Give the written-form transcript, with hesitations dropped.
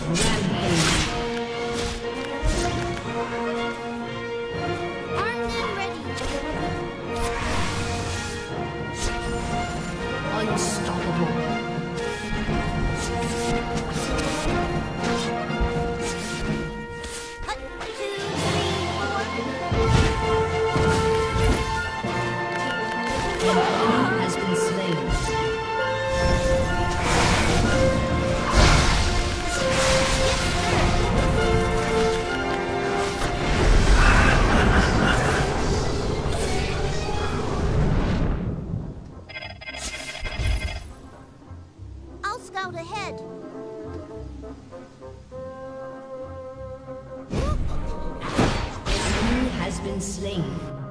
Rampage. Armed and ready. Unstoppable. Hut, 2, 3, 4. Enemy has been slain. I'll scout ahead. Enemy has been slain.